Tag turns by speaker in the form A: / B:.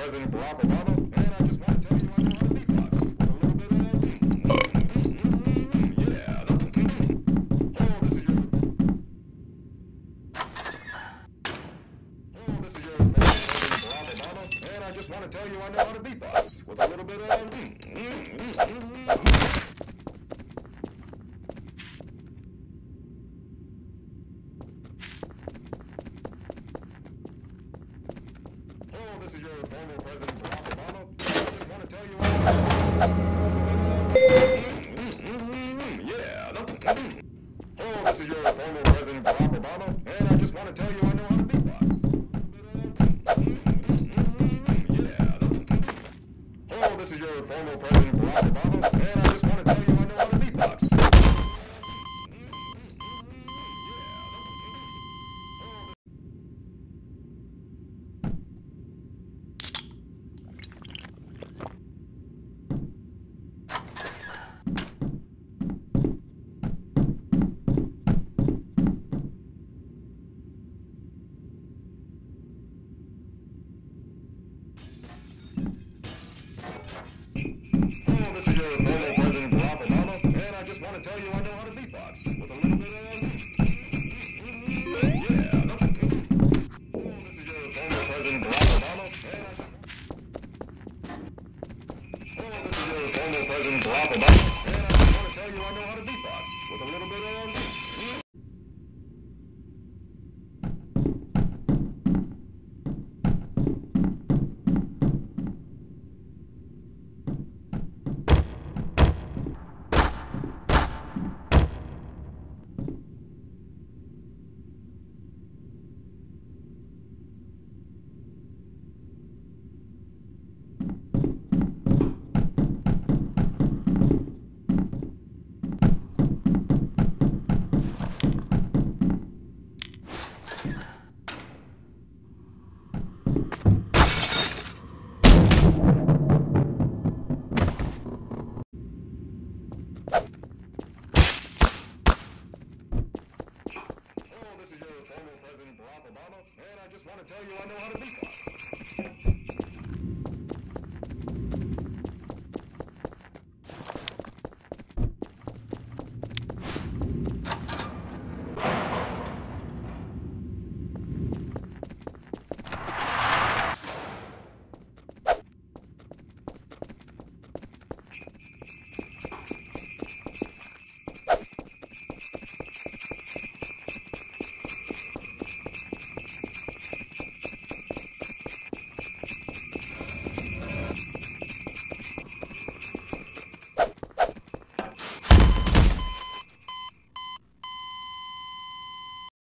A: President Barack Obama, and I just want to tell you I know how to beatbox with a little bit of yeah. Oh, this is your former President Barack Obama, and I just want to tell you I know how to beatbox with a little bit of this is your former President Barack Obama. I just want to tell you yeah. Oh, this is your former President Barack Obama, and I just want to tell you I know how to beatbox. Yeah. Oh, this is your former President Barack Obama, and I just want to tell you I know how to beatbox. Tell you I know how to beatbox with a little bit of yeah. Oh, this is your former President Barack Obama, and oh, this is your former President Barack Obama, and I just want to tell you I know how to beatbox with a little bit of Obama, and I just want to tell you I know how to beatbox.